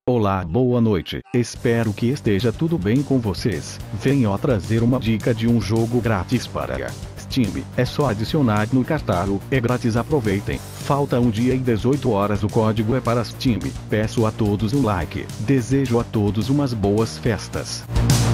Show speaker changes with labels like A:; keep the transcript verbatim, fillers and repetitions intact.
A: Olá, boa noite, espero que esteja tudo bem com vocês. Venho trazer uma dica de um jogo grátis para Steam. É só adicionar no catálogo, é grátis, aproveitem. Falta um dia e dezoito horas, o código é para Steam. Peço a todos um like. Desejo a todos umas boas festas.